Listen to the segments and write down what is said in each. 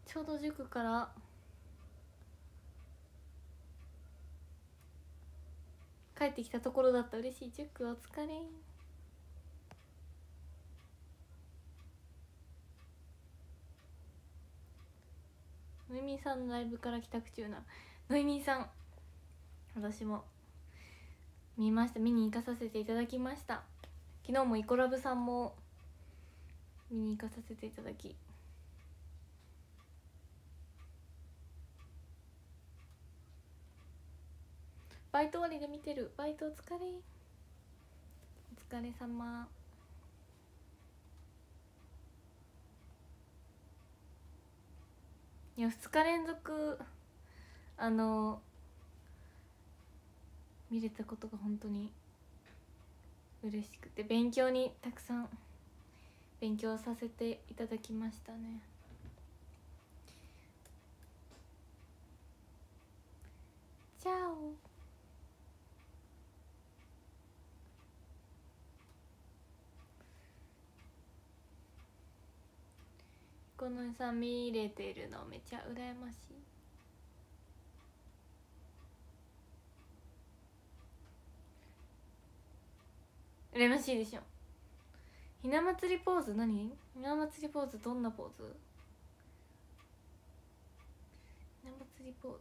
ちょうど塾から帰ってきたところだった。嬉しい。塾お疲れ。のいみんさんのライブから帰宅中なのいみんさん、私も見ました。見に行かさせていただきました。昨日もイコラブさんも見に行かさせていただき、バイト終わりで見てる。バイトお疲れ、お疲れ様。いや2日連続見れたことが本当に嬉しくて、勉強にたくさん勉強させていただきましたね。チャオ。このさん見れてるのめちゃ羨ましい。羨ましいでしょ。ひな祭りポーズ何？ひな祭りポーズどんなポーズ？ひな祭りポーズ、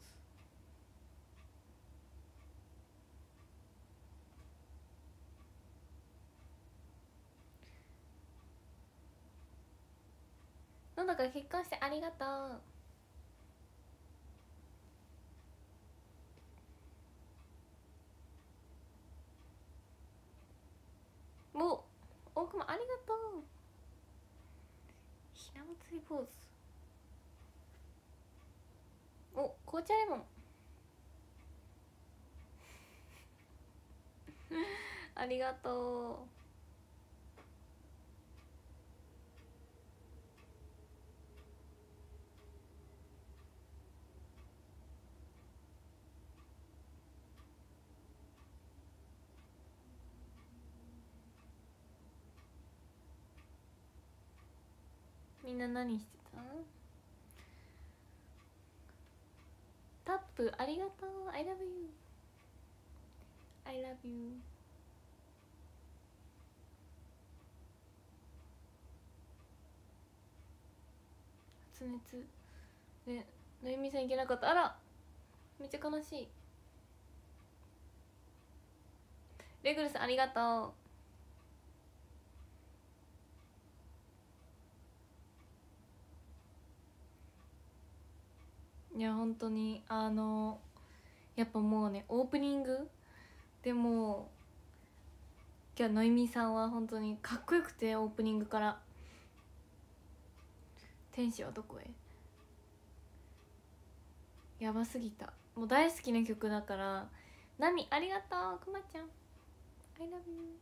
なんだか結婚してありがとう。お、大熊ありがとう。ひな祭りポーズ、お、紅茶レモンありがとう。みんな何してた？タップありがとう。 I love you I love you。 発熱でのゆみさん行けなかった。あらめっちゃ悲しい。レグルさんありがとう。いや本当にやっぱもうね、オープニングでも今日のいみさんは本当にかっこよくて、オープニングから天使はどこへ、やばすぎた。もう大好きな曲だから。ナミありがとう。くまちゃん I love you。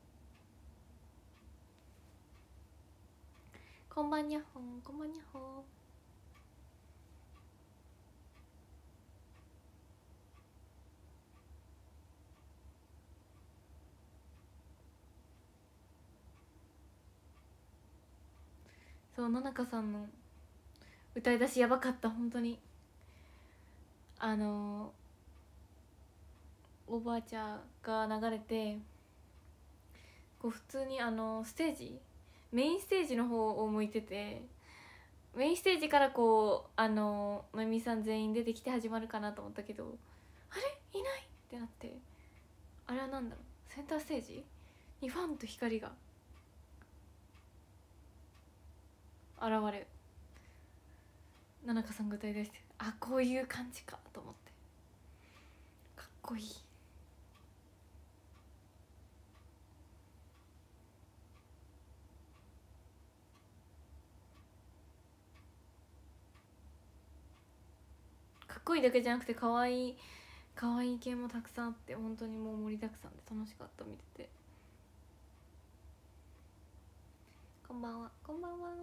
こんばんにゃほん、こんばんにゃほー。そう、野中さんの歌い出しやばかった。本当にオーバーチャーが流れて、こう普通にステージ、メインステージの方を向いてて、メインステージからこうのいみさん全員出てきて始まるかなと思ったけど、あれいないってなって、あれはなんだろう、センターステージにファンと光が現れ、野中さんが歌い出して、あ、こういう感じかと思って、かっこいい。かっこいいだけじゃなくて可愛い、可愛い系もたくさんあって、本当にもう盛りだくさんで楽しかった、見てて。こんばんは。こんばんは。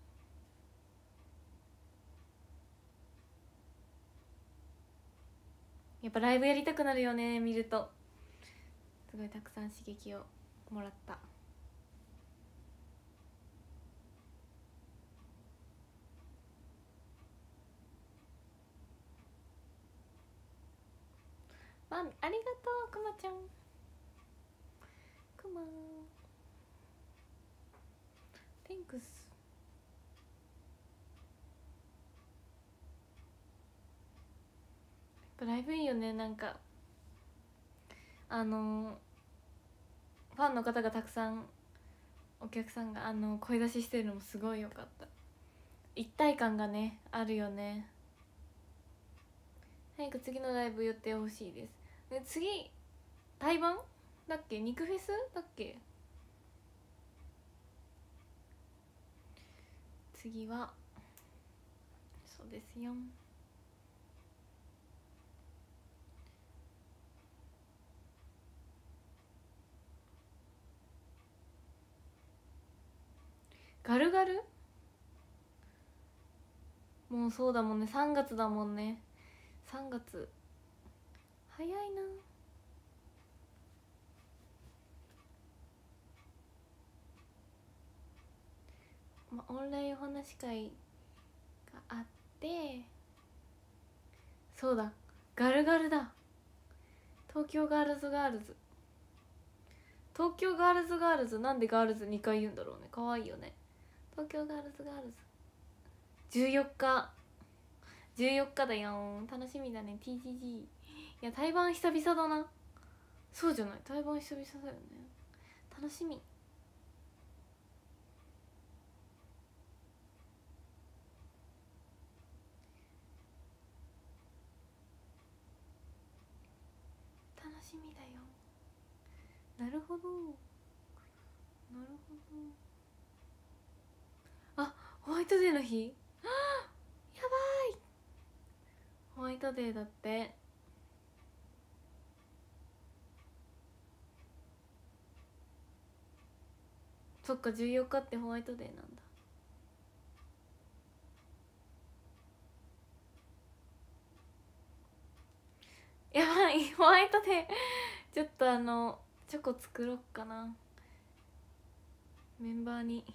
やっぱライブやりたくなるよね、見ると。すごいたくさん刺激をもらった。 ありがとうくまちゃん。くまThanks。ライブいいよね。なんかファンの方がたくさん、お客さんが声出ししてるのもすごいよかった。一体感がねあるよね。早く次のライブ予定欲しいです。で次対バンだっけ、肉フェスだっけ。次はそうですよ。ガルガル、もうそうだもんね、3月だもんね。3月早いな。オンラインお話会があって、そうだ、ガルガルだ。東京ガールズガールズ、東京ガールズガールズ、なんでガールズ2回言うんだろうね。かわいいよね。東京ガールズガールズ14日14日だよ。楽しみだね TGG。 いや対バン久々だな。そうじゃない、対バン久々だよね。楽しみ。楽しみだよ。なるほどなるほど。あ、ホワイトデーの日。やばい、ホワイトデーだって。そっか、14日ってホワイトデーなんだ。やばい、ホワイトデーちょっとチョコ作ろっかな、メンバーに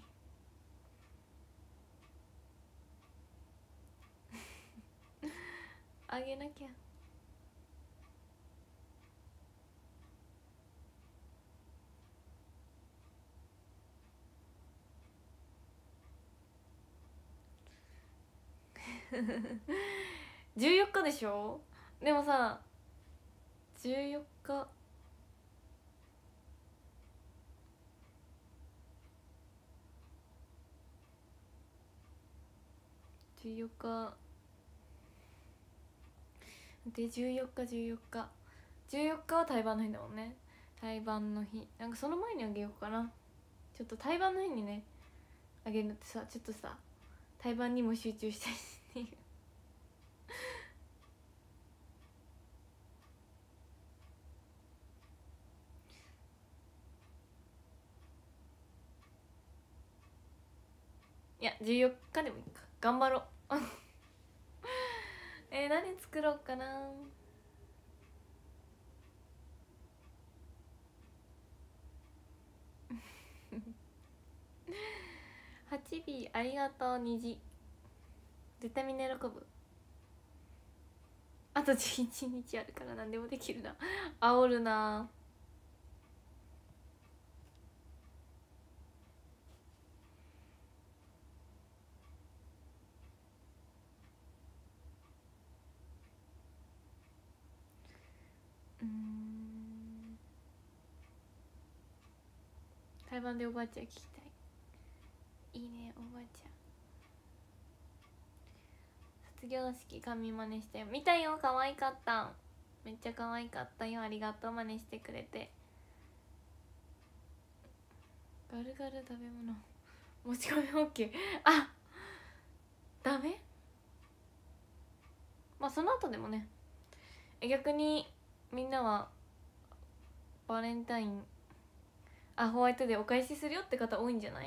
あげなきゃ。14日でしょ。でもさ、14日14日で、14日は対バンの日だもんね。対バンの日、なんかその前にあげようかな。ちょっと対バンの日にねあげるのってさ、ちょっとさ対バンにも集中したいっていういや14日でもいいか、頑張ろう何作ろうかな。8尾ありがとう。虹絶対みんな喜ぶ。あと11日あるから何でもできるな。煽るな。台湾でおばあちゃん聞きたい。いいね、おばあちゃん。卒業式髪真似して、見たよ、可愛かった。めっちゃ可愛かったよ。ありがとう、真似してくれて。ガルガル食べ物持ち込み OK。 あ、ダメ。まあその後でもね。逆にみんなはバレンタイン、ホワイトデーお返しするよって方多いんじゃない。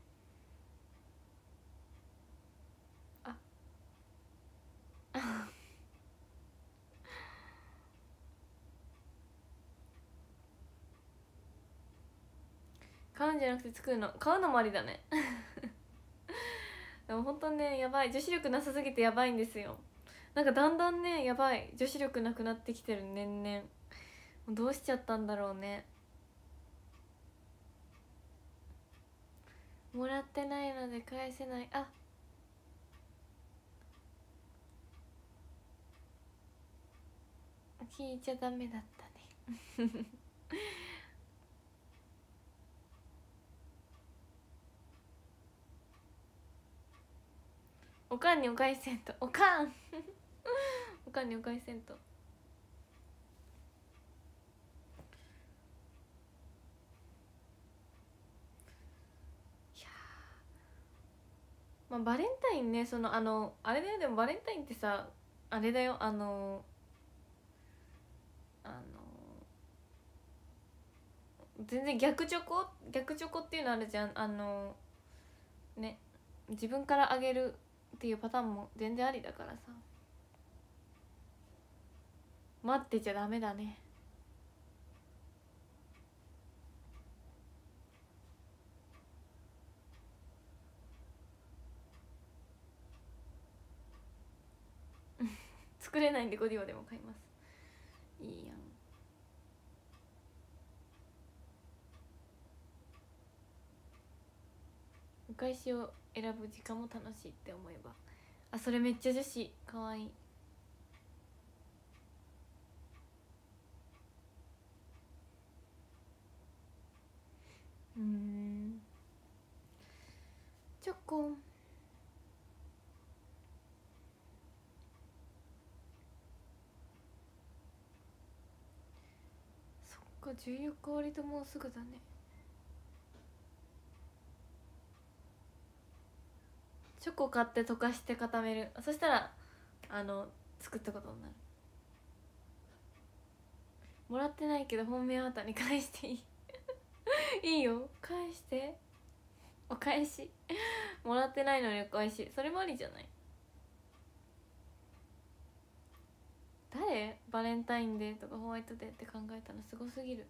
買うんじゃなくて作るの。買うのもありだねでも本当ね、やばい、女子力なさすぎてやばいんですよ。 なんかだんだんね、やばい、女子力なくなってきてる、年々。どうしちゃったんだろうね。もらってないので返せない。あ、聞いちゃダメだったね。おかんにお返しせんと、おかんおかんにお返しせんと。まあ、バレンタインね、あれだよ。でもバレンタインってさ、あれだよ、全然逆チョコっていうのあるじゃん。ね、自分からあげるっていうパターンも全然ありだからさ。待ってちゃダメだね。作れないんでゴディバでも買います。いいやん。お返しを選ぶ時間も楽しいって思えば。あ、それめっちゃ女子かわいい。チョコ。そっか、14日割ともうすぐだね。チョコ買って溶かして固める。そしたら作ったことになる。もらってないけど本命あなたに返していいいいよ、返して。お返しもらってないのにお返し、それもありじゃない？誰？バレンタインデーとかホワイトデーって考えたのすごすぎる。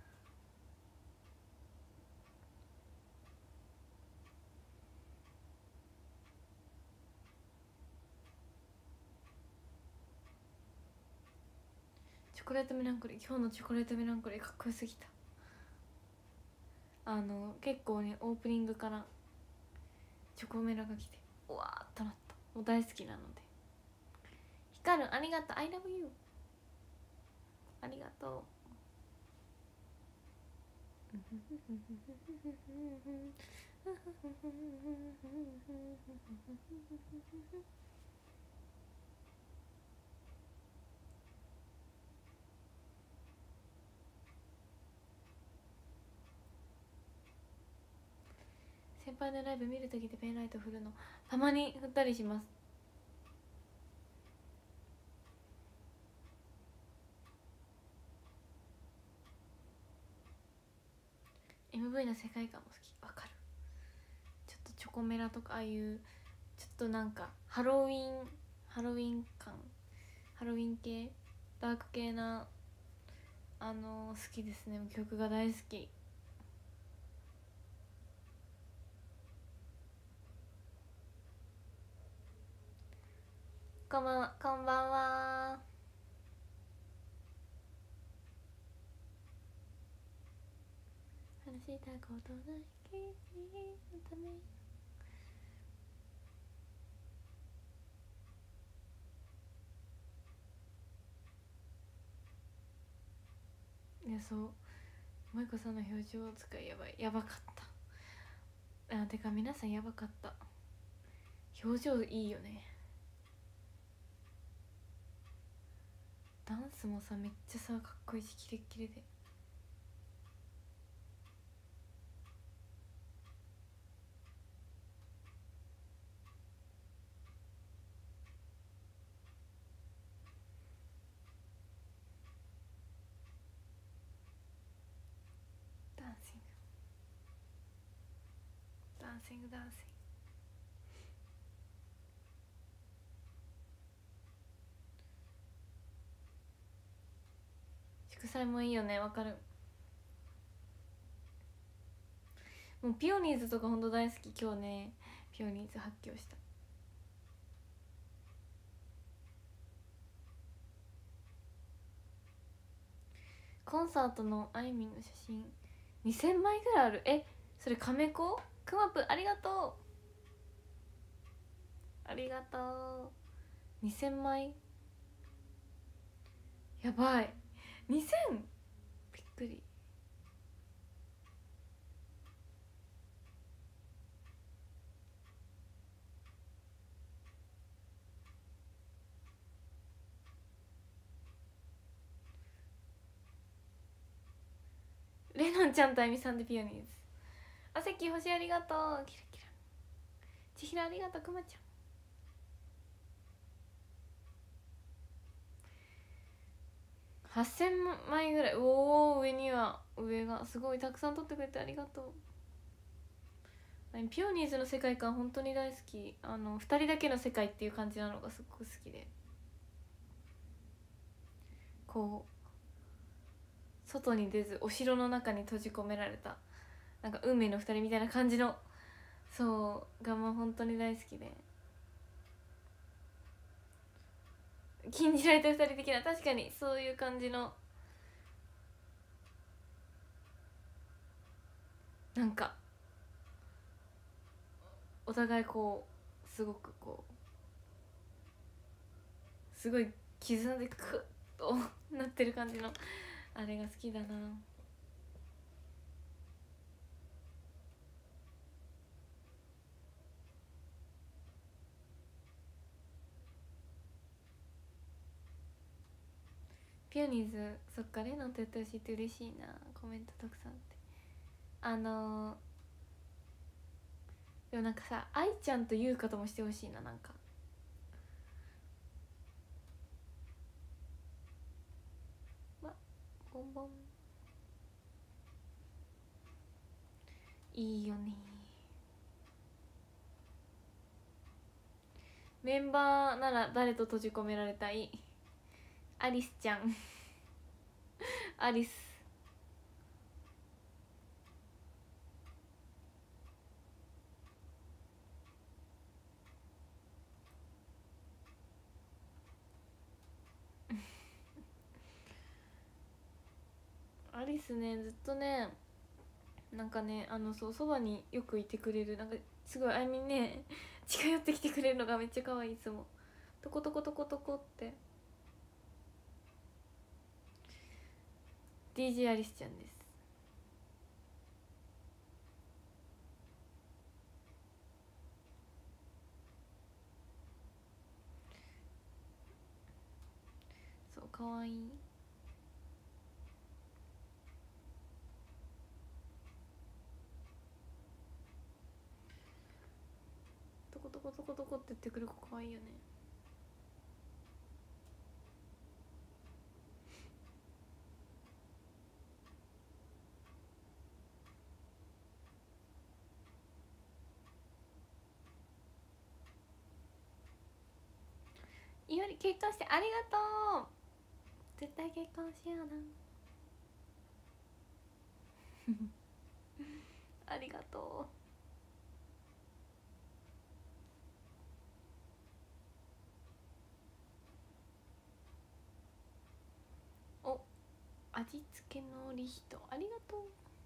チョコレートメランコリー、今日のチョコレートメランコリーかっこよすぎた。結構ね、オープニングからチョコメラが来てうわーっとなった。もう大好きなので。ヒカルありがとう、 I love you。 ありがとう。先輩のライブ見るときでペンライト振るのたまに振ったりします。MV の世界観も好き。わかる。ちょっとチョコメラとかああいうちょっとなんかハロウィン感、ハロウィン系、ダーク系な好きですね。曲が大好き。こんばんは、こんばんは。話したことない君のため。いや、そう、萌子さんの表情使いやばかった。てか皆さんやばかった。表情いいよね。ダンスもさ、めっちゃさかっこいいし、キレッキレで。ダンシングダンシングダンシング。祝祭もいいよね。わかる。もうピオニーズとかほんと大好き。今日ねピオニーズ発狂した。 コンサートのあいみんの写真2000枚ぐらいある。それカメコくまぷありがとうありがとう。2000枚やばい。2000びっくり。レノンちゃんとあゆみさんでピオニーズ。あせき星ありがとう。キラキラ。ちひろありがとう。くまちゃん8000枚ぐらい。おお、上には上がすごいたくさん撮ってくれてありがとう。ピオニーズの世界観本当に大好き。2人だけの世界っていう感じなのがすごく好きで、こう外に出ずお城の中に閉じ込められたなんか運命の2人みたいな感じの、そうが本当に大好きで、禁じられた2人的な、確かにそういう感じの、なんかお互いこうすごくこうすごい絆でクッとなってる感じのあれが好きだな。ピオニーズ、そっか、レノンとやってほしいって嬉しいな。コメントたくさんあって、でもなんかさ、愛ちゃんと優香ともしてほしいな。なんかボンボンいいよね。メンバーなら誰と閉じ込められたい？アリスちゃんアリスアリスね、ずっとね、なんかね、そばによくいてくれる、なんかすごいあいみんね近寄ってきてくれるのがめっちゃ可愛い。いつもトコトコトコトコって。 DJ アリスちゃんです。そう可愛い。トコトコトコトコって言ってくる子可愛いよね。いおり結婚してありがとう。絶対結婚しようなありがとう。お、味付けのリヒトありがとう。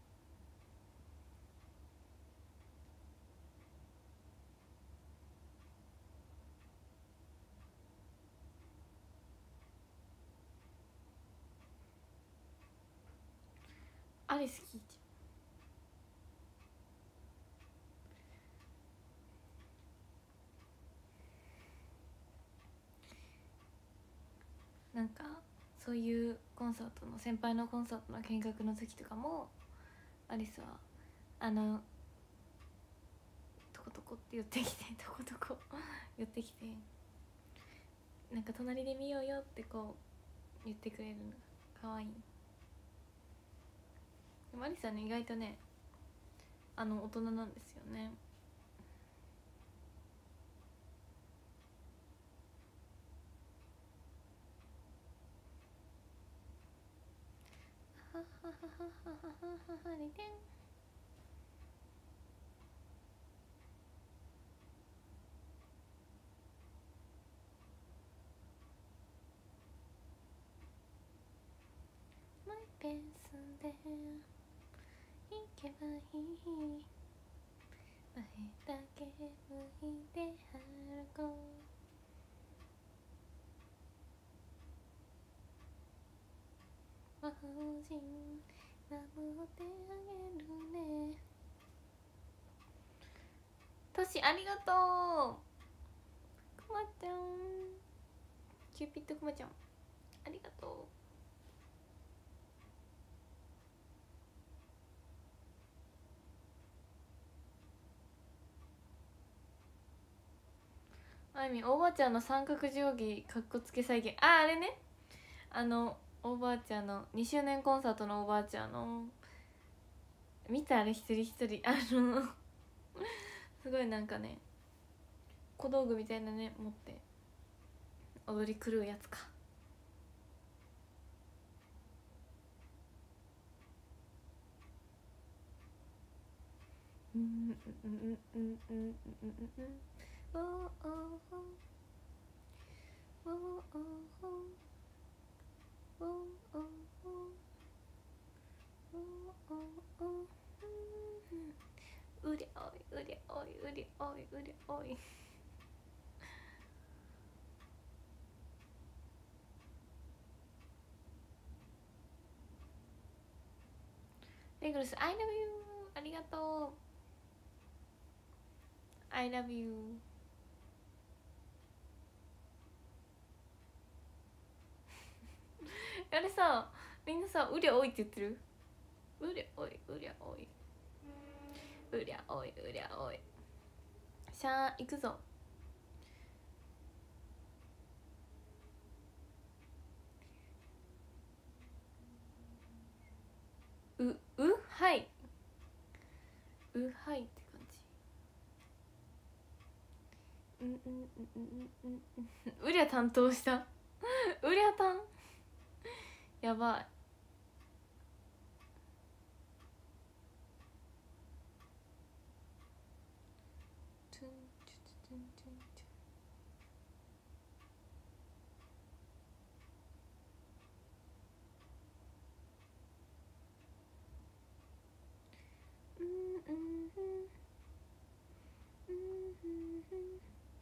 アリス聞いちゃう。なんかそういうコンサートの先輩のコンサートの見学の時とかもアリスはトコトコって寄ってきてトコトコ寄ってきて、なんか隣で見ようよってこう言ってくれるのが可愛い。でもアリスはね、意外とね大人なんですよね。はははははははりてん。マイペースで行けばいい、前だけ向いて歩こう、魔法陣守ってあげるね。トシありがとう。くまちゃん、キューピッドくまちゃんありがとう。あいみん、おばあちゃんの三角定規かっこつけ再現、あれね、おばあちゃんの2周年コンサートのおばあちゃんの見た、あれ一人一人すごいなんかね、小道具みたいなね持って踊り狂うやつか。うんうんうんうんうんうんうんうん、おおおおおおおお、うりおいうりおいうりおいうりおい。レグルス I love you ありがとう。 I love you。 あれさ、みんなさうりゃおいって言ってる。うりゃおいうりゃおいうりゃおいうりゃおい。しゃあ行くぞ。はいうはいって感じ。うんうんうんうんうんうん、うりゃ担当したうりゃたんやばい。トゥントゥトゥントゥントゥンうんうんうんうん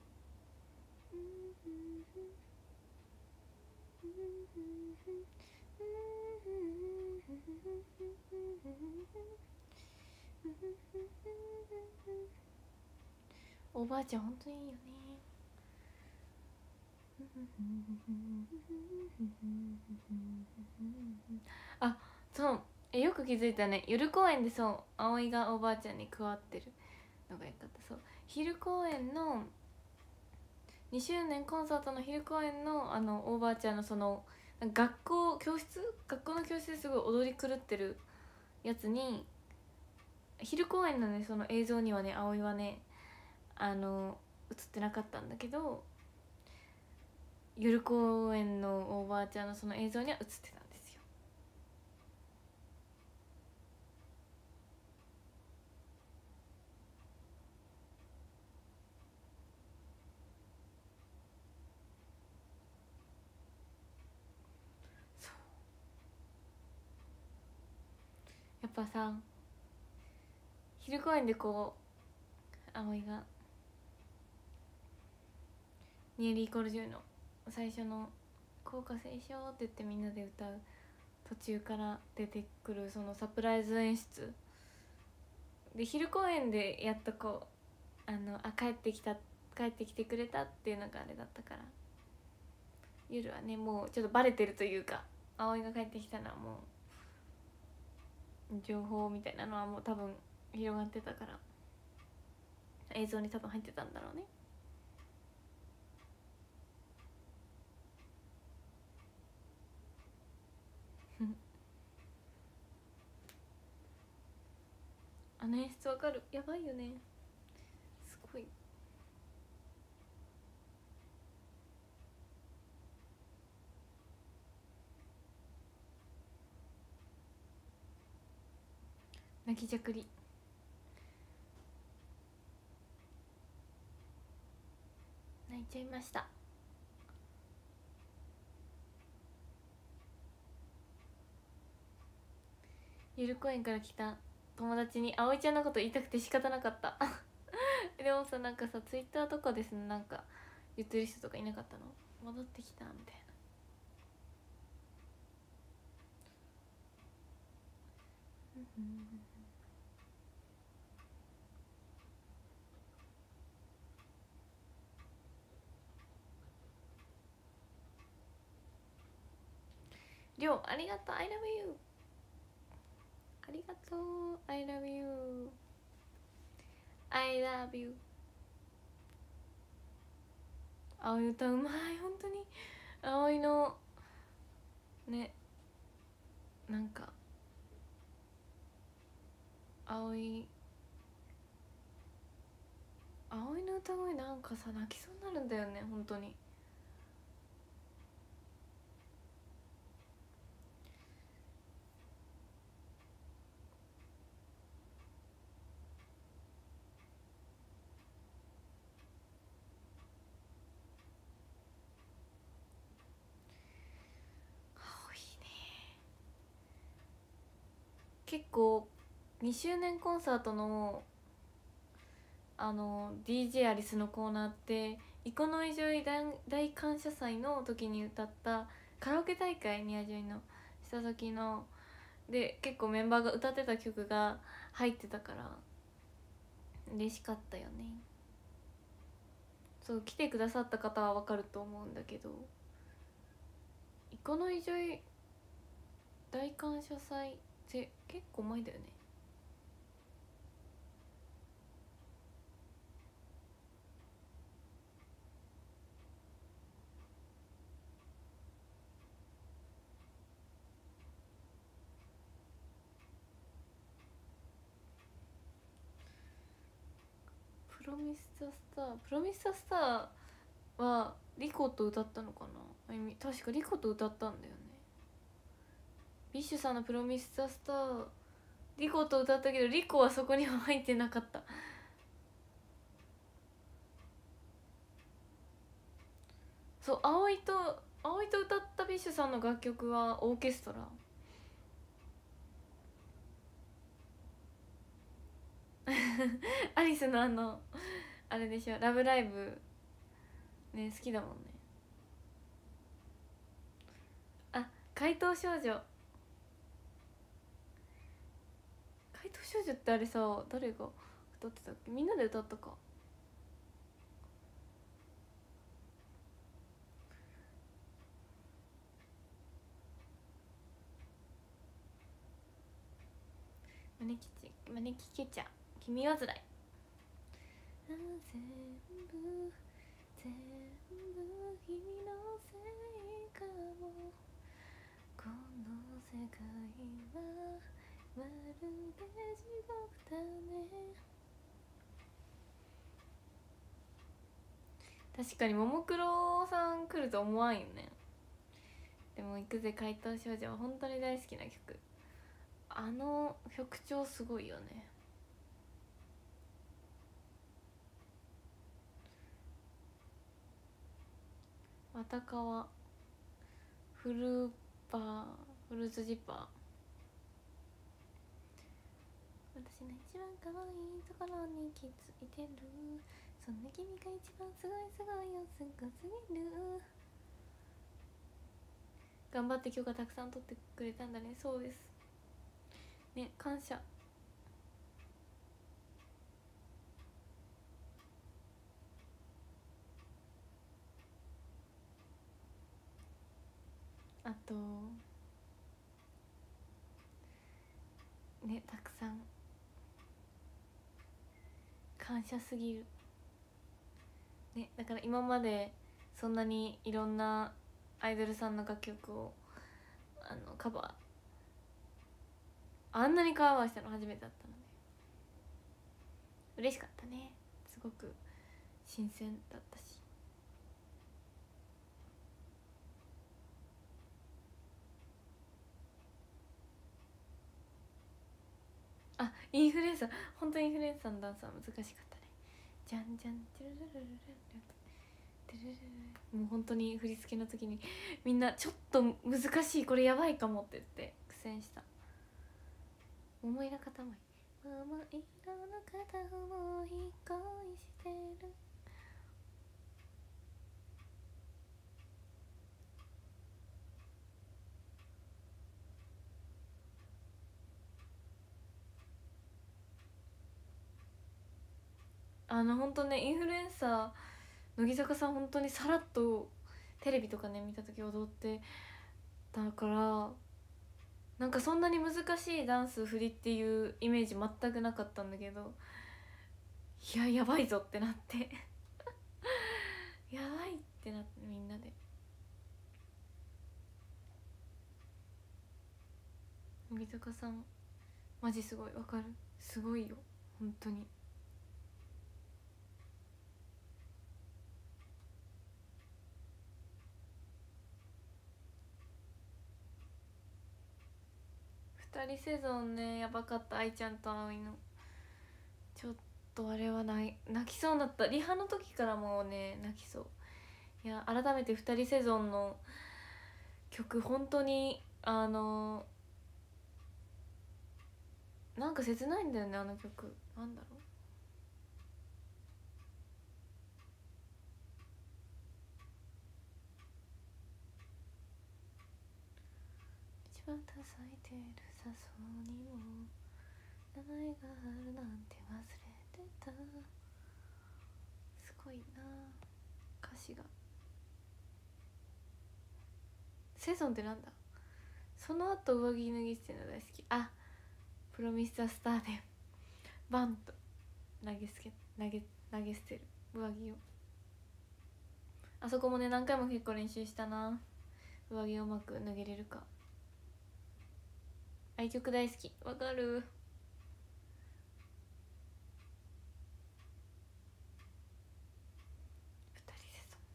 おばあちゃんほんといいよね。あ、そう、よく気づいたね。夜公演でそう葵がおばあちゃんに加わってるのがよかった。そう、昼公演の2周年コンサートの昼公演のおばあちゃんのその学校の教室ですごい踊り狂ってるやつに、昼公演のねその映像にはね葵はね映ってなかったんだけど、夜公演のおばあちゃんのその映像には映ってたんですよ。そう、やっぱさ昼公演でこう葵がニエリー・コルジュの最初の「校歌斉唱」って言ってみんなで歌う途中から出てくるそのサプライズ演出で、昼公演でやっとこう帰ってきてくれたっていうのがあれだったから、夜はねもうちょっとバレてるというか、葵が帰ってきたのはもう情報みたいなのはもう多分広がってたから映像に多分入ってたんだろうね。あの演出わかる、やばいよね、すごい。泣きじゃくり泣いちゃいました。 ゆる公園から来た友達に葵ちゃんのこと言いたくて仕方なかったでもさ、なんかさ、ツイッターとかですね、なんか言ってる人とかいなかったの？戻ってきたみたいな。りょう、ありがとう。 I love you。 ありがとう。 I love you。 I love you。 葵歌うまい、本当に。葵のね、なんか葵の歌声なんかさ、泣きそうになるんだよね、本当に。葵ね、結構2周年コンサートのDJ アリスのコーナーって生野井女医大感謝祭の時に歌ったカラオケ大会に女医のした時ので、結構メンバーが歌ってた曲が入ってたから嬉しかったよね。そう、来てくださった方は分かると思うんだけど、生野井女医大感謝祭って結構前だよね。プロミスザスター、プロミスザスターはリコと歌ったのかな。確かリコと歌ったんだよね。ビッシュさんのプロミスザスターリコと歌ったけど、リコはそこには入ってなかった。そう、葵と歌ったビッシュさんの楽曲はオーケストラ。アリスのあれでしょ、ラブライブね、好きだもんね。あ、怪盗少女。怪盗少女ってあれさ、誰が歌ってたっけ？みんなで歌ったか。招きけちゃ君はつらい。全部君のせいかも、この世界はまるで地獄だね。確かにももクロさん来ると思わんよね。でも行くぜ怪盗少女は本当に大好きな曲。曲調すごいよね。わたかわフルーツジッパー。私の一番可愛いところに気づいてる、そんな君が一番すごいすごいよ、すごすぎる。頑張って許可たくさん取ってくれたんだね。そうですね、感謝。あとね、たくさん感謝すぎるね。だから今までそんなにいろんなアイドルさんの楽曲をカバー、あんなにカバーしたの初めてだったので嬉しかったね。すごく新鮮だったし。あ、インフルエンサー、本当にインフルエンサーのダンスは難しかったね。じゃんじゃんテルルルルルルテルルルル、もう本当に振り付けの時にみんなちょっと難しい、これやばいかもって言って苦戦した。 桃色片思い、桃色の片思い恋してる。ほんとね、インフルエンサー乃木坂さん本当にさらっとテレビとかね見た時踊ってたから、なんかそんなに難しいダンス振りっていうイメージ全くなかったんだけど、いややばいぞってなってやばいってなって、みんなで乃木坂さんマジすごい、わかる、すごいよ本当に。2人セゾンねやばかった。愛ちゃんと葵のちょっとあれは泣きそうになった。リハの時からもうね泣きそう。いや改めて2人セゾンの曲本当になんか切ないんだよね、あの曲。なんだろう、一番た咲いてる笹にも名前があるなんて忘れてた。すごいな歌詞が。セゾンってなんだ。その後上着脱ぎ捨てるの大好き。あ、プロミスザスターでバンと投げ捨てる上着を。あそこもね何回も結構練習したな、上着をうまく脱げれるか。愛曲大好き、わかる。二人でそう、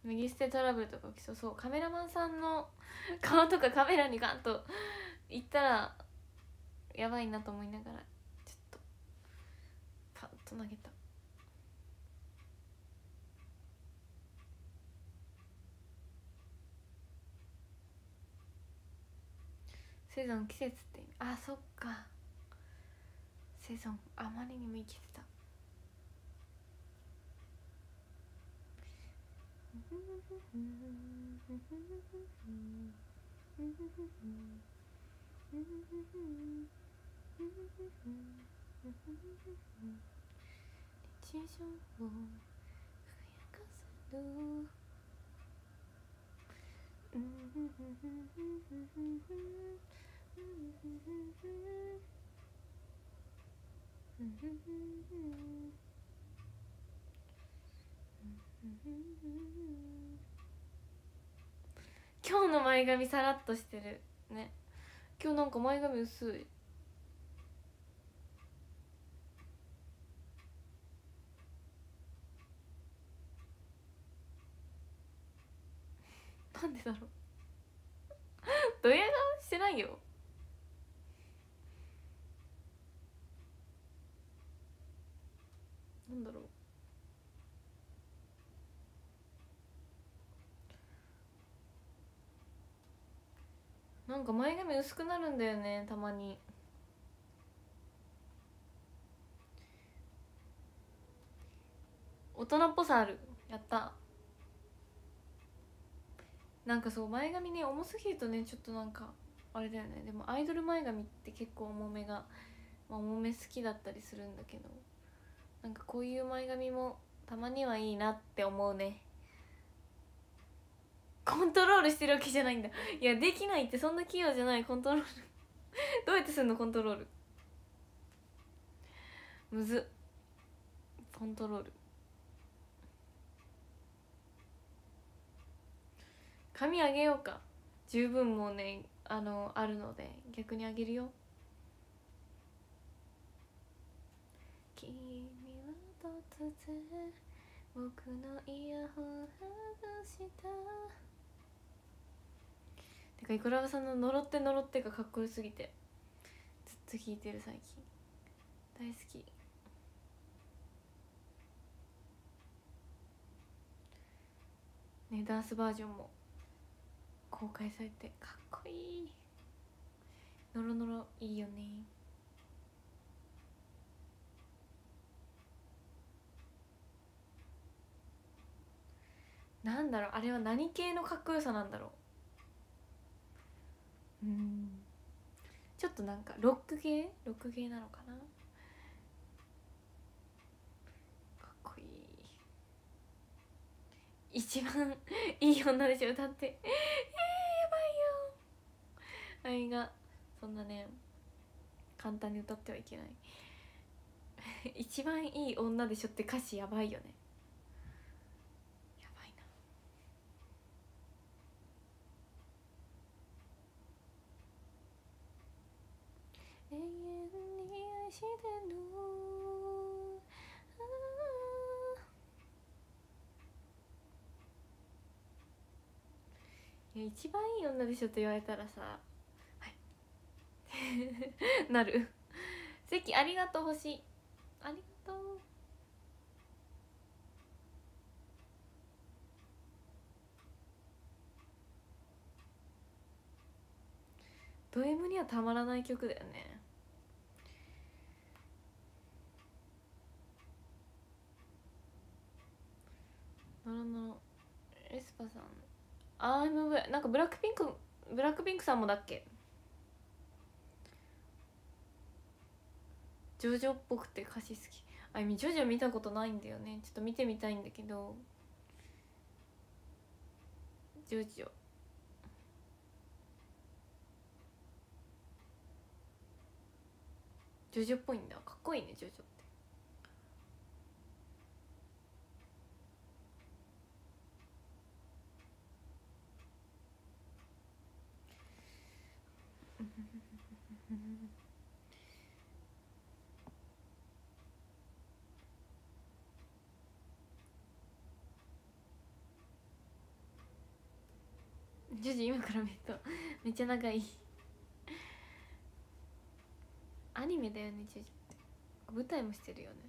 脱ぎ捨てトラブルとか起きそう。そう、カメラマンさんの顔とかカメラにガンといったらやばいなと思いながらちょっとパッと投げた。セゾン季節って意味。あ、そっか、セゾンあまりにも生きてた。日常をふやかせる。今日の前髪さらっとしてるね。今日なんか前髪薄い。なんでだろうドヤ顔してないよ。なんだろう、なんか前髪薄くなるんだよねたまに。大人っぽさある。やった。なんかそう前髪ね重すぎるとねちょっとなんかあれだよね。でもアイドル前髪って結構重めが、まあ、重め好きだったりするんだけど、なんかこういう前髪もたまにはいいなって思うね。コントロールしてるわけじゃないんだ。いやできないって、そんな器用じゃない。コントロールどうやってすんのコントロール。むずっ。コントロール。髪あげようか。十分もうねあるので逆にあげるよ。君は突然僕のイヤホン外した。てかイコラブさんの呪って呪ってがかっこよすぎてずっと聴いてる最近。大好き。 ね、ダンスバージョンも公開されてかっこいい。ノロノロいいよね。なんだろう、あれは何系のかっこよさなんだろう。ちょっとなんかロック系なのかな。かっこいい。一番いい女でしょ歌って。やばいよ。あれがそんなね簡単に歌ってはいけない一番いい女でしょって歌詞やばいよね。やばいな。永遠に愛してる。いや一番いい女でしょって言われたらさ、はいなる。関ありがとう、星ありがとう。ド M にはたまらない曲だよね。なるほど。エスパさん RMV なんかブラックピンクさんもだっけ。ジョジョっぽくて歌詞好き。あゆみジョジョ見たことないんだよね。ちょっと見てみたいんだけど。ジョジョジョジョっぽいんだ。かっこいいねジョジョって。ジョジョ今から見るとめっちゃ長いアニメだよねジョジョって。舞台もしてるよね。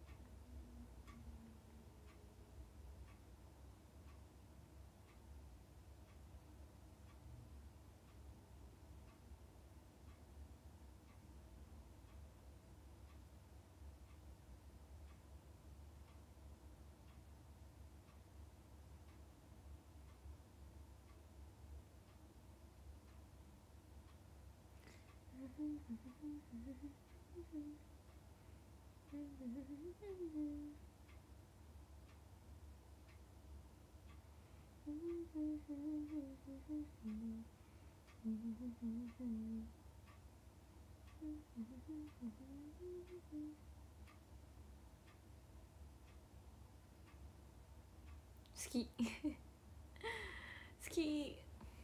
好き好き。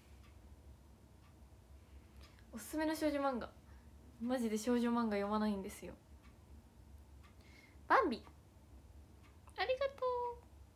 おすすめの少女漫画、マジで少女漫画読まないんですよ。バンビありがとう。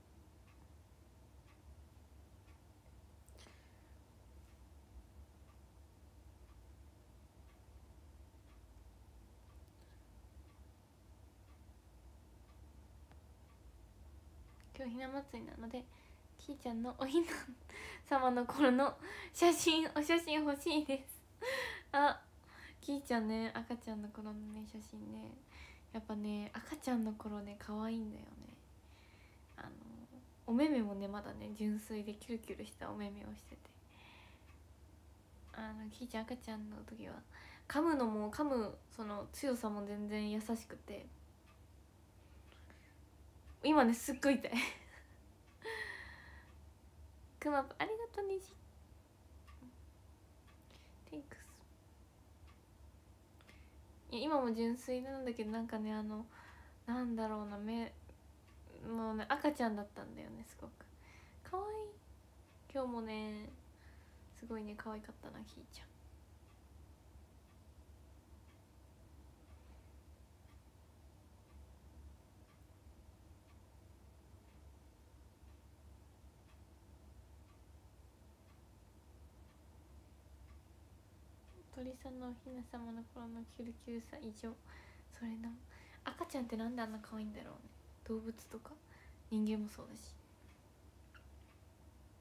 今日ひな祭りなのできーちゃんのおひな様の頃のお写真欲しいですあ、きーちゃんね、赤ちゃんの頃のね写真ね、やっぱね赤ちゃんの頃ね可愛いんだよね。お目目もねまだね純粋でキュルキュルしたお目目をしてて、きーちゃん赤ちゃんの時は噛むのも噛むその強さも全然優しくて、今ねすっごい痛いくまありがとうねじ Thanks。 いや今も純粋なんだけどなんかねなんだろうな、もうね赤ちゃんだったんだよね。すごくかわいい。今日もねすごいね可愛かったなひーちゃん。鳥さんのおひな様の頃のキュルキュルさ以上。それな、赤ちゃんってなんであんな可愛いんだろうね。動物とか人間もそうだし。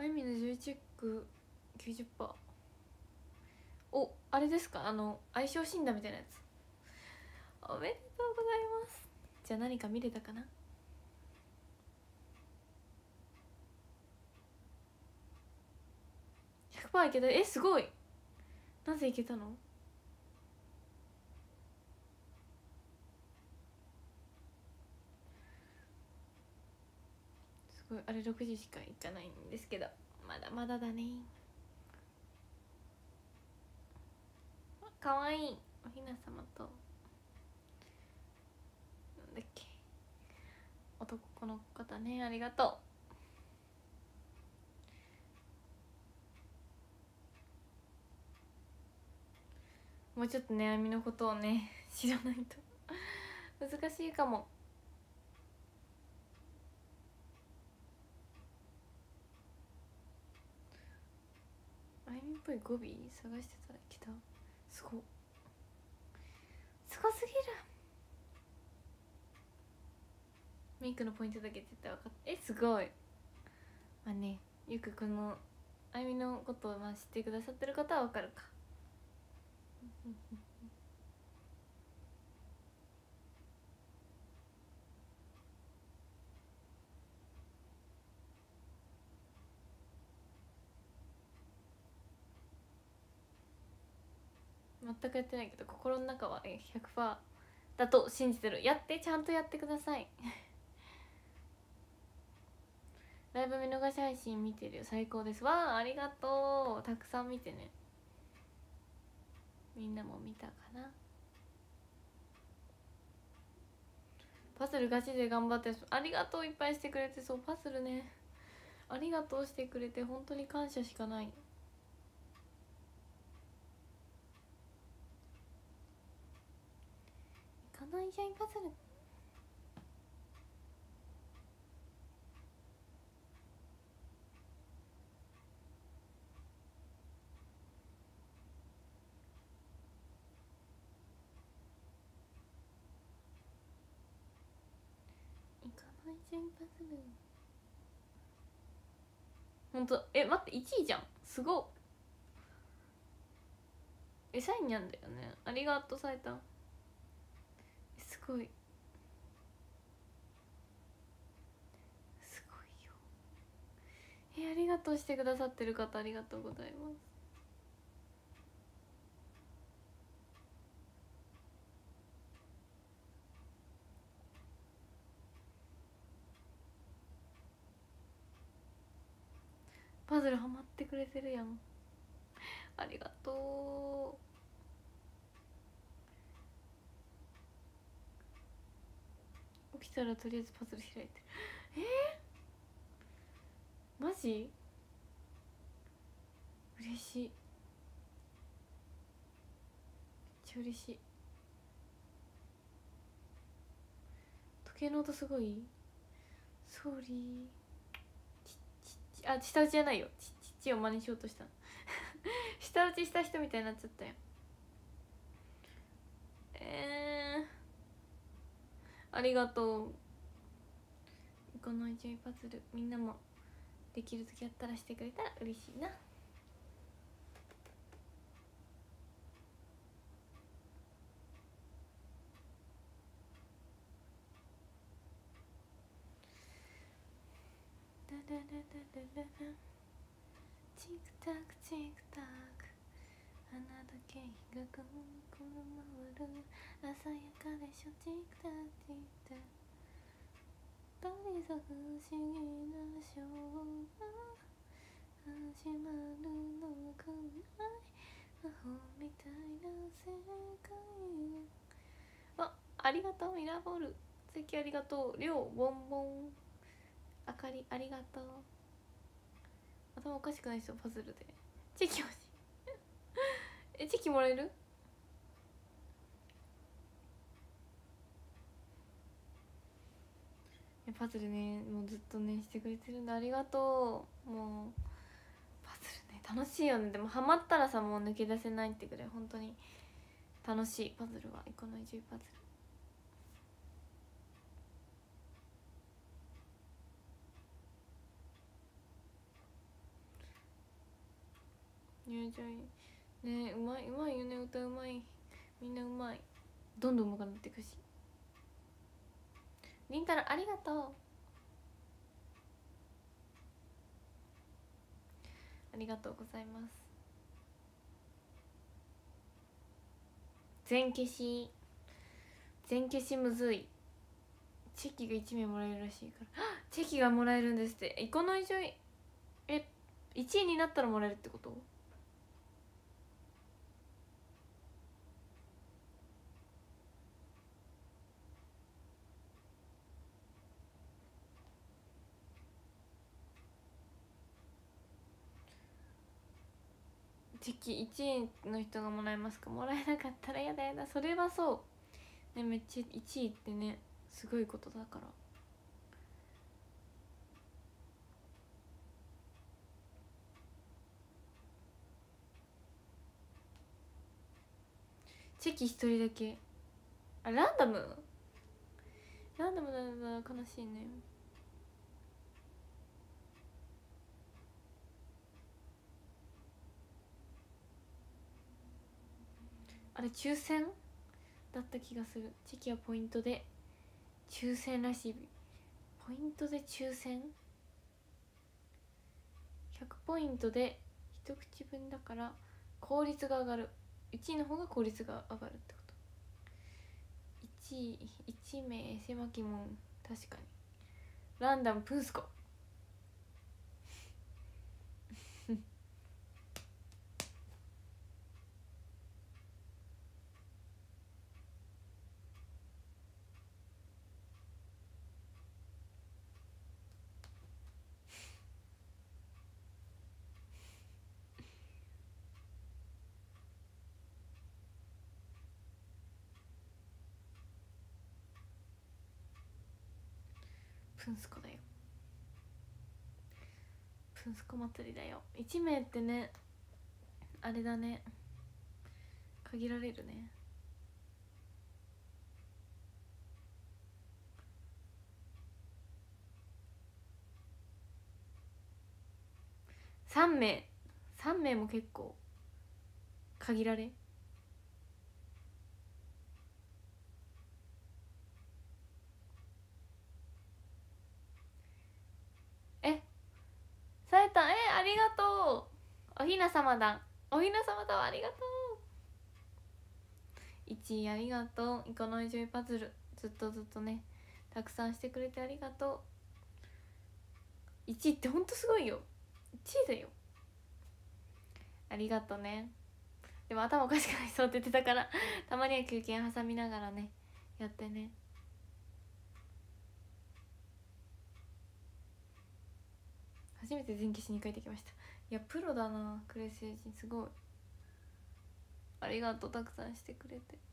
あゆみの10チェック 90%。 お、あれですか、相性診断みたいなやつ。おめでとうございます。じゃあ何か見れたかな。100% いけた。え、すごい。なぜいけたの。すごい。あれ6時しか行かないんですけど、まだまだだね。かわいいおひな様と、なんだっけ、男の方ね、ありがとう。もうちょっとね、あみのことをね知らないと難しいかも。あゆみっぽい語尾探してたら来た。すごすごすぎる。メイクのポイントだけ絶対分かった。え、すごい。まあね、よくこのあゆみのことを知ってくださってる方は分かるか。全くやってないけど心の中は100% だと信じてる。やって、ちゃんとやってくださいライブ見逃し配信見てるよ、最高です。わあ、ありがとう。たくさん見てね。みんなも見たかな。パズルガチで頑張って、ありがとう。いっぱいしてくれて。そう、パズルね、ありがとうしてくれて本当に感謝しかない。行かないじゃんパズル。行かないじゃんパズル。ほんと、待って1位じゃん、すごっ。サインにゃんだよね。ありがとうさえたん。すごい、すごいよ。ありがとうしてくださってる方、ありがとうございます。パズルハマってくれてるやん、ありがとう。起きたらとりあえずパズル開いてる。マジ嬉しい、めっちゃ嬉しい。時計の音すごい。ソーリー。あ、下打ちじゃないよ。ちを真似しようとした下打ちした人みたいになっちゃったよ。ありがとう。この一応パズルみんなもできる時やったらしてくれたら嬉しいな。ダララララララ、チクタクチクタク、花だけ日がくるくる回る、鮮やかでしょ。チクタクチクタク、取り咲く不思議なショーが始まるのくらい、魔法みたいな世界。ありがとう。ミラーボール関ありがとう。りょうボンボンあかりありがとう。頭おかしくないですよパズルで。チェキ欲しいチェキもらえる。パズルね、もうずっとねしてくれてるんでありがとう。もうパズルね楽しいよね。でもハマったらさ、もう抜け出せないってくらい本当に楽しい。パズルはこの10パズル。 入場ね、うまいうまいよね、歌うまい、みんなうまい、どんどんうまくなっていくし。りんたろありがとう、ありがとうございます。全消し、全消しむずい。チェキが1名もらえるらしいから。チェキがもらえるんですって。この以上1位になったらもらえるってこと？チェキ1位の人がもらえますか？もらえなかったらやだやだ、それはそうね。めっちゃ1位ってね、すごいことだから。チェキ1人だけ。あ、ランダムだったら悲しいね。あれ抽選だった気がする。チェキはポイントで抽選らしい。ポイントで抽選100ポイントで一口分だから効率が上がる。1位の方が効率が上がるってこと。1位1名狭き門。確かに。ランダムプンスコプンスコだよ。プンスコ祭りだよ。1名ってね、あれだね、限られるね。3名も結構限られ。さえたん、ありがとう。おひなさまだ。おひなさまだわ、ありがとう。1位ありがとう。イコの以上パズルずっとねたくさんしてくれてありがとう。1位ってほんとすごいよ。1位だよ。ありがとね。でも頭おかしくなりそうって言ってたからたまには休憩挟みながらねやってね。初めて全消しに書いてきました。いやプロだな、クレイ星人すごい。ありがとう、たくさんしてくれて。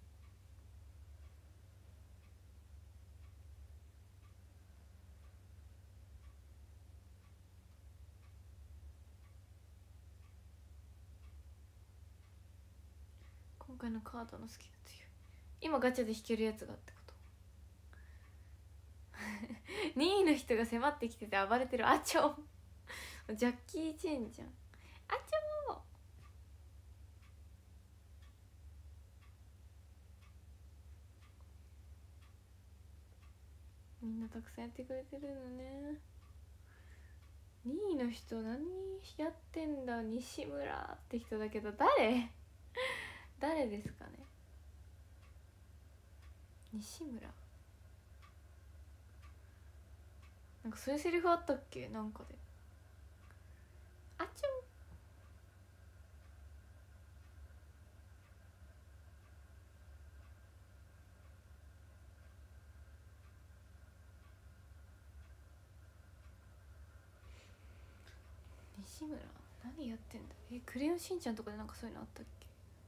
今回のカードの好きが強い。今ガチャで引けるやつがってこと2位の人が迫ってきてて暴れてる。あちょジャッキー・チェンじゃん。あちょみんなたくさんやってくれてるのね。2位の人何やってんだ西村って人だけど誰ですかね。西村なんかそういうセリフあったっけ、なんかで。あちょ西村何やってんだ。クレヨンしんちゃんとかでなんかそういうのあったっけ。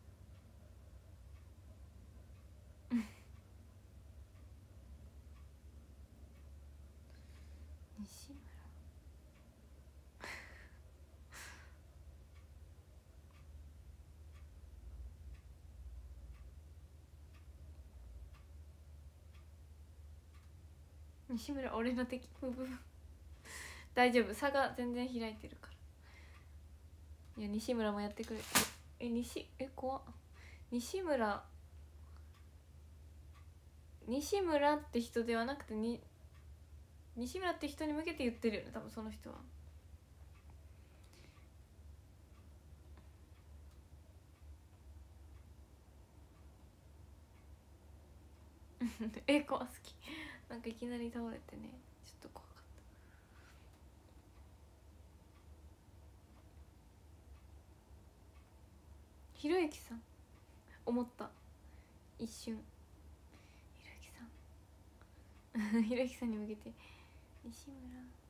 西村西村俺の敵。大丈夫、差が全然開いてるから。 いや西村もやってくれ。怖っ。西村って人ではなくて西村って人に向けて言ってるよね多分その人は。エコは好き。なんかいきなり倒れてねちょっと怖かった。ひろゆきさん思った一瞬。ひろゆきさんひろゆきさんに向けて西村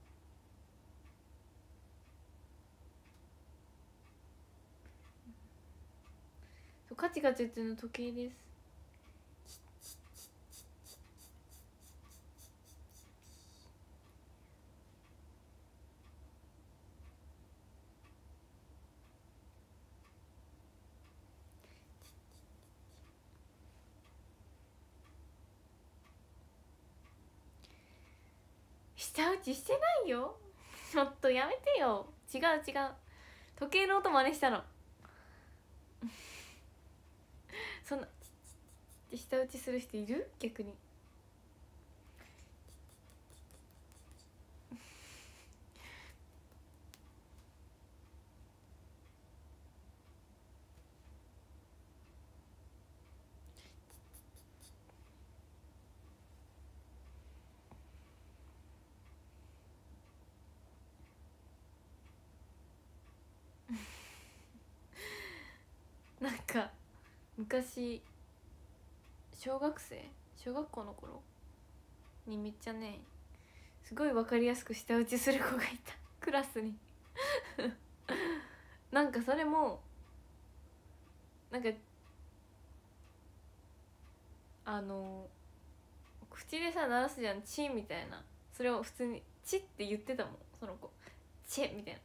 そうカチカチ言ってるの時計です。舌打ちしてないよちょっとやめてよ。違う時計の音真似したのそんな舌打ちする人いる逆に。なんか昔小学校の頃にめっちゃねすごい分かりやすく舌打ちする子がいたクラスになんかそれもなんか口でさ鳴らすじゃんチみたいな。それを普通にチって言ってたもんその子。チみたいな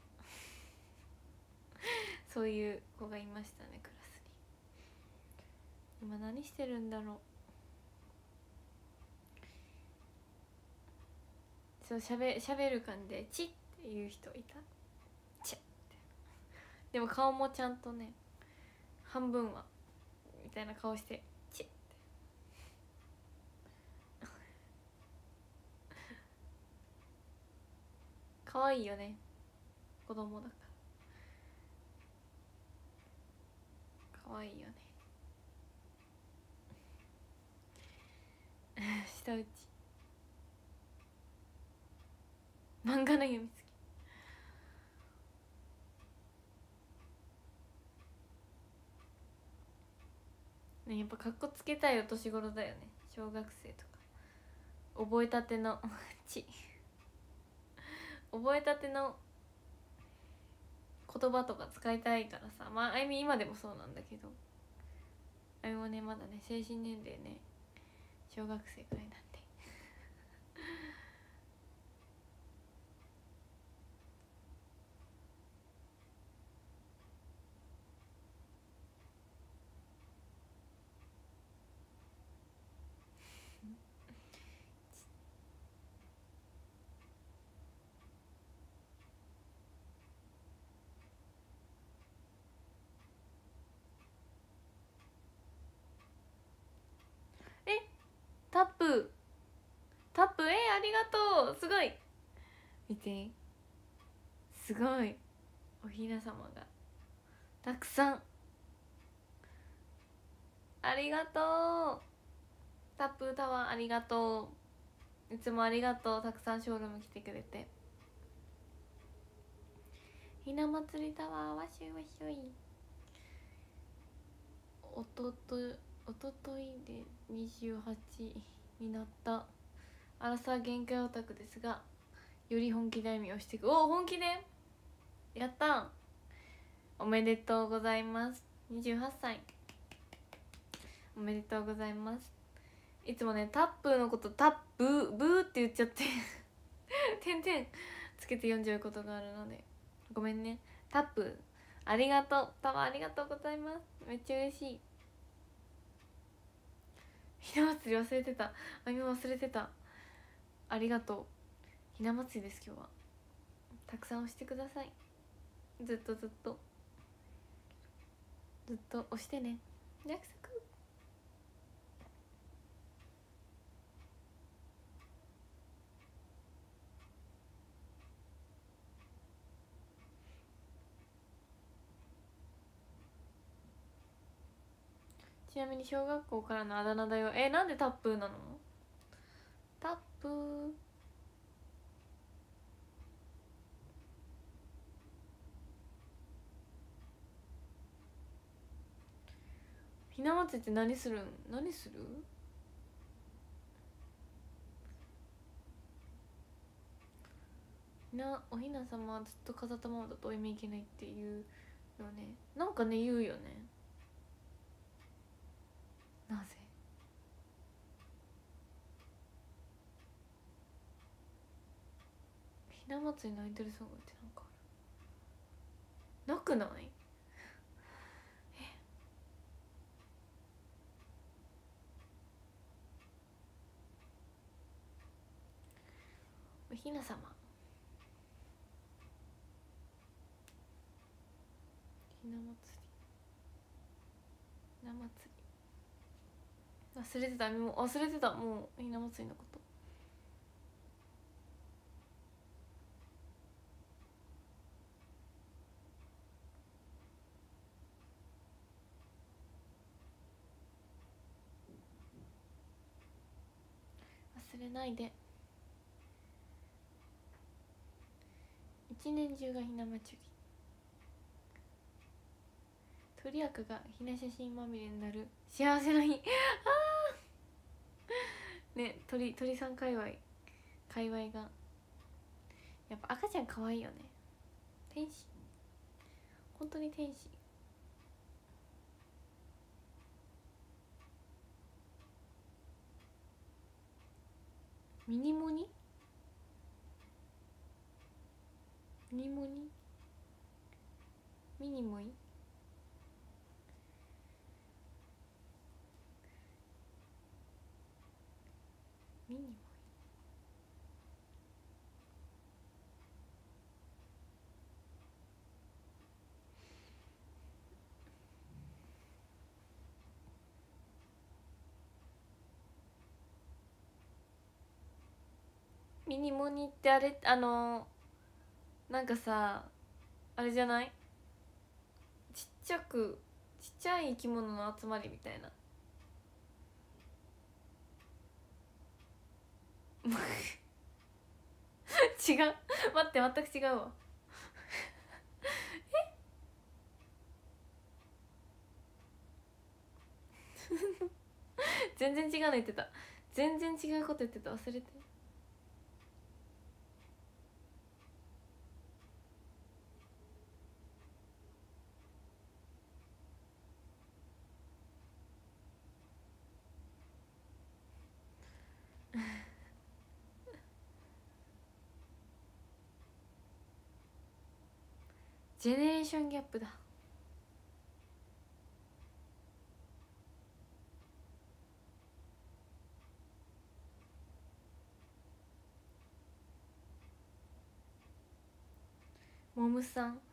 そういう子がいましたねクラスに。今何してるんだろう。そうしゃべる感じでチっていう人いた。チってでも顔もちゃんとね半分はみたいな顔してチって可愛いよね子供だから可愛いよね舌打ち漫画の読みつけね。やっぱかっこつけたいお年頃だよね小学生とか。覚えたての覚えたての言葉とか使いたいからさ。まああゆみ今でもそうなんだけどあゆみもねまだね精神年齢ね小学生くらいなんでタップありがとう。すごい見てすごいおひなさまがたくさん。ありがとうタップタワーありがとう。いつもありがとう。たくさんショールーム来てくれて。ひな祭りタワーわしゅわしゅい。おとといで28になったアラサー限界オタクですがより本気で歩みをしていく。お本気でやったん。おめでとうございます。28歳おめでとうございます。いつもねタップのことタップブーって言っちゃって点々つけて読んじゃうことがあるのでごめんね。タップありがとう。タワーありがとうございます。めっちゃ嬉しい。ひな祭り忘れてた。今忘れてた。ありがとう。ひな祭りです今日は。たくさん押してください。ずっとずっとずっと押してね、約束。ちなみに小学校からのあだ名だよ。なんでタップーなの？タップー。ひな祭りって何するん？何する？おひな様はずっと飾ったままだとお嫁いけないっていうのね、なんかね言うよね。なぜ？ひな祭りのアイドルソングってなんかある？なくない？おひな様、ひな祭り、ひな祭り忘れてた。もう忘れてた、もうひな祭りのこと。忘れないで。一年中がひな祭り。鳥役がひな写真まみれになる幸せな日。あーね、鳥さん界隈がやっぱ赤ちゃん可愛いよね。天使、本当に天使。ミニモニミニモニミニモイミニモイミニモニってあれ、なんかさ、あれじゃない？ちっちゃい生き物の集まりみたいな。違う、待って、全く違うわ。全然違うの言ってた。全然違うこと言ってた、忘れて。ジェネレーションギャップだ。モムさん、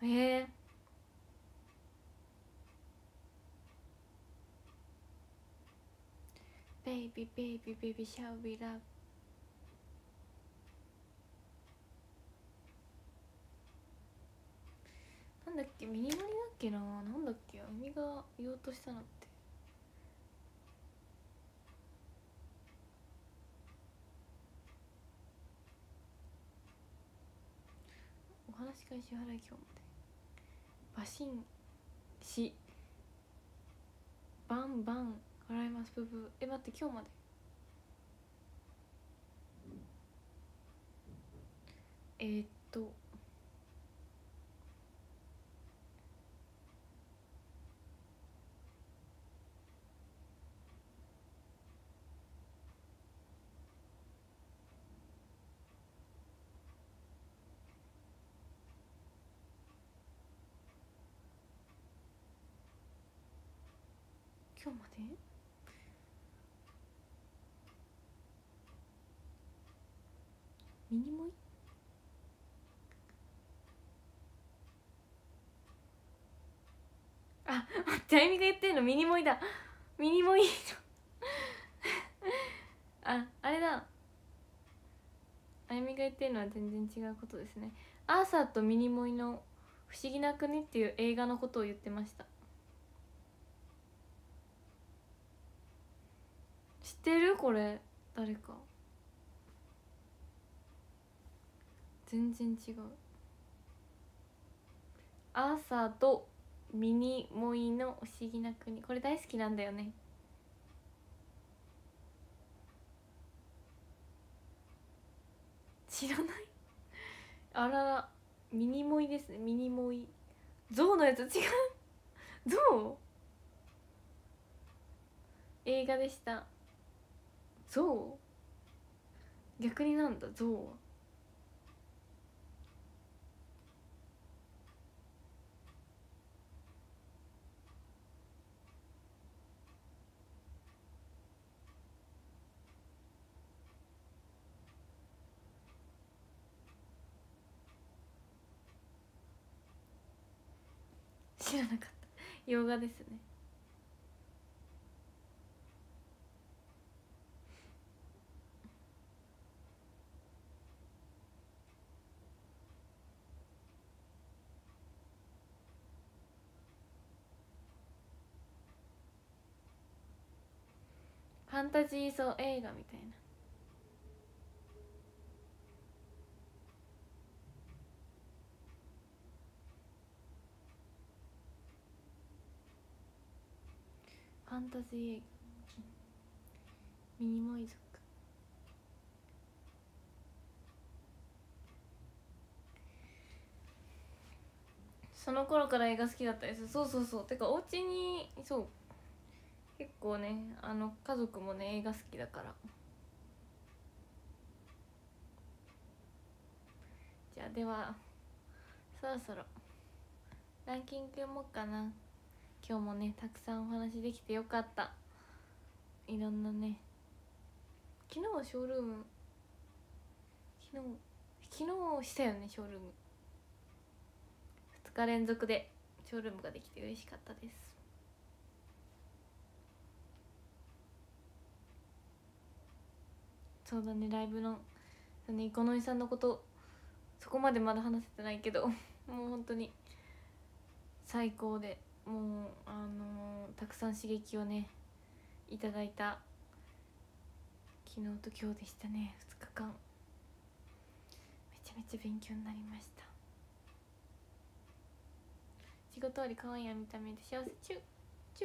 ベイビーベイビーベイビーシャウビラブ。なんだっけ、ミニモニだっけな、なんだっけ、海が言おうとしたのって。お話し会支払い今日まで。バシンしバンバン払いますブブ。待って、今日まで。今日まで。ミニモイ、 あ、待って、あゆみが言ってるのミニモイだ。ミニモイあれだ、あゆみが言ってるのは全然違うことですね。アーサーとミニモイの不思議な国っていう映画のことを言ってました。知ってる？これ誰か。全然違う。アーサーとミニモイの不思議な国、これ大好きなんだよね。知らない？あらら、ミニモイですね。ミニモイ、ゾウのやつ違うゾウ映画でした。ゾウ逆になんだゾウは。知らなかった。洋画ですね。ファンタジー層映画みたいな。ファンタジー映画、ミニモイ族。その頃から映画好きだったです。そうそうそう。てかお家にそう結構ね、家族もね映画好きだから。じゃあではそろそろランキング読もうかな。今日もねたくさんお話できてよかった。いろんなね、昨日はショールーム、昨日したよねショールーム。2日連続でショールームができて嬉しかったです。そうだね、ライブのね、五ノ井さんのことそこまでまだ話せてないけどもう本当に最高で、もうたくさん刺激をねいただいた昨日と今日でしたね。2日間めちゃめちゃ勉強になりました。仕事終わり可愛い見た目で幸せチュチュ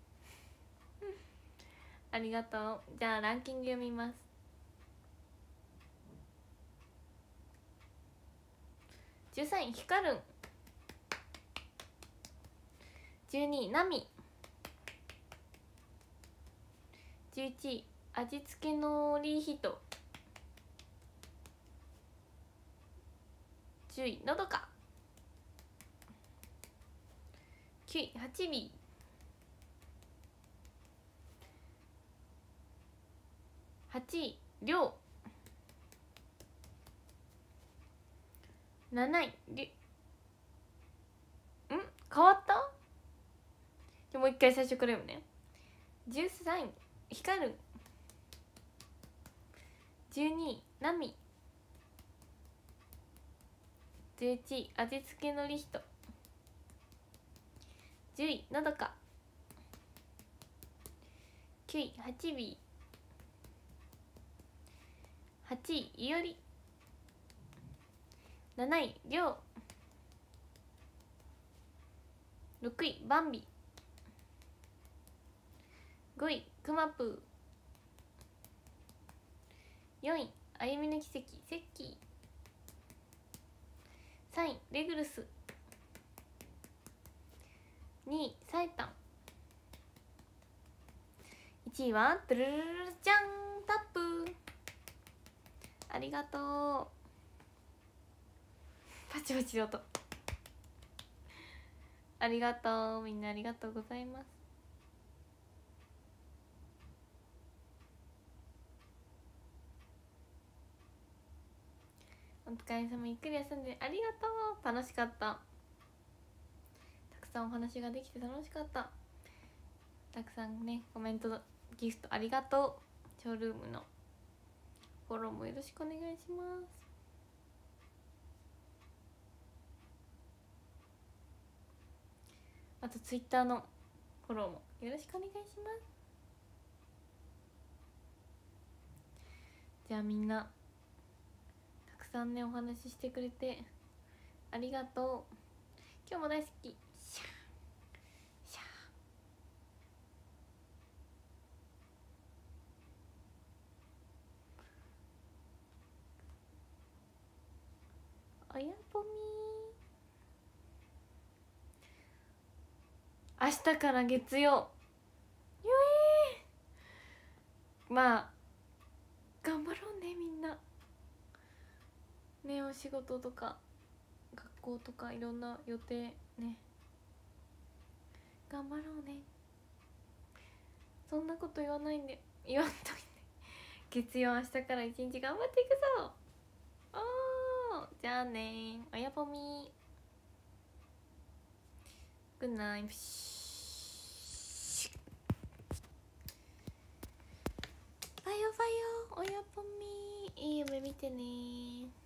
ありがとう。じゃあランキング読みます。13位ヒカルン、12位ナミ、11位味付けのりひと、10位のどか、9位8尾、8位りょう、7位変わった？じゃもう一回最初から読むね。13位ヒカルン、12位ナミ、11位味付けのりひと、10位のどか、9位8尾、8位いおり、7位りょう、6位バンビ、5位くまぷー、4位あゆみの奇跡セッキー、3位レグルス、2位サエタン、1位はトゥルルルルじゃんタップ。ありがとう。パチパチ音ありがとう。みんなありがとうございます。お疲れ様、ゆっくり休んでありがとう。楽しかった。たくさんお話ができて楽しかった。たくさんねコメントギフトありがとう。ショールームのフォローもよろしくお願いします。あとツイッターのフォローもよろしくお願いします。じゃあみんなたくさんねお話ししてくれてありがとう。今日も大好き。シャーシャー。おやぽみー。明日から月曜。まあ頑張ろうねみんなね。お仕事とか学校とかいろんな予定ね、頑張ろうね。そんなこと言わないんで、言わんといて。月曜明日から一日頑張っていくぞ。おー、じゃあねー、おやぽみー。グッナイト。バイオバイオ、おやぽみー。いい夢見てねー。